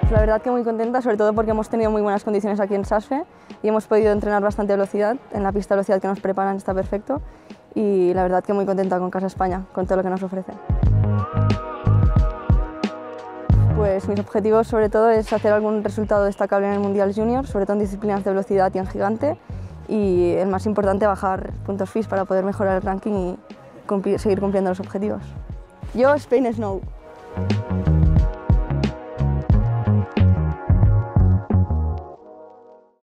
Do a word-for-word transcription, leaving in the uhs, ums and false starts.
Pues la verdad que muy contenta, sobre todo porque hemos tenido muy buenas condiciones aquí en SASFE y hemos podido entrenar bastante velocidad. En la pista de velocidad que nos preparan está perfecto y la verdad que muy contenta con Casa España, con todo lo que nos ofrece. Pues mis objetivos sobre todo es hacer algún resultado destacable en el Mundial Junior, sobre todo en disciplinas de velocidad y en gigante, y el más importante, bajar puntos F I S para poder mejorar el ranking y cumplir, seguir cumpliendo los objetivos. Yo, Spain Snow.